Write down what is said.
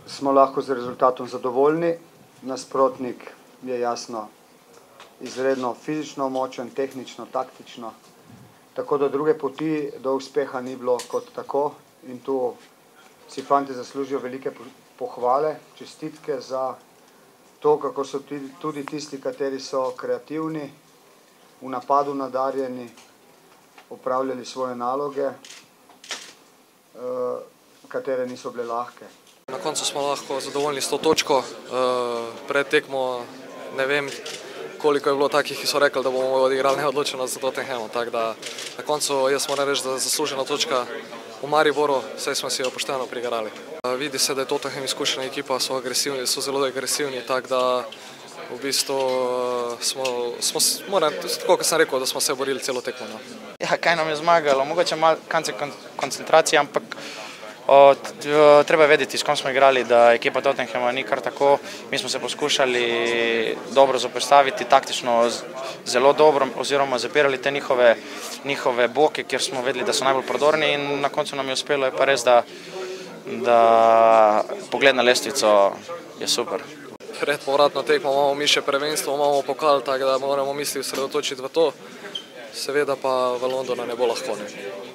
smo lahko z rezultatom zadovoljni. Nasprotnik je jasno izredno fizično močen, tehnično, taktično. Tako da druge poti do uspeha ni bilo kot tako in tu si fanti zaslužijo velike pohvale, čestitke za to, kako so tudi tisti, kateri so kreativni, v napadu nadarjeni, opravljali svoje naloge, katere niso bile lahke. Na koncu smo lahko zadovoljni s to točko. Pred tekmo ne vem, koliko je bilo takih, ki so rekli, da bomo odigrali neodločeno za Tottenhamom. Tako da na koncu jaz moram reči, da zaslužena točka v Mariboru, saj smo si jo pošteno prigarali. Vidi se, da je Tottenham izkušena ekipa, so agresivni, so zelo agresivni, tako da v bistvu moram, tako kot sem rekel, da smo se borili celo tekmo. Ja, kaj nam je zmagalo? Mogoče malo koncentracije, ampak treba vedeti, s kom smo igrali, da ekipa Tottenhama ni kar tako. Mi smo se poskušali dobro zoperstaviti, taktično zelo dobro, oziroma zapirali te njihove boke, kjer smo vedeli, da so najbolj prodorni, in na koncu nam je uspelo. Je pa res, da pogled na lestvico je super. Pred povratno tekmo imamo mi še prvenstvo, imamo pokal, tako da moramo misli osredotočiti v to. Seveda pa v Londonu ne bo lahko.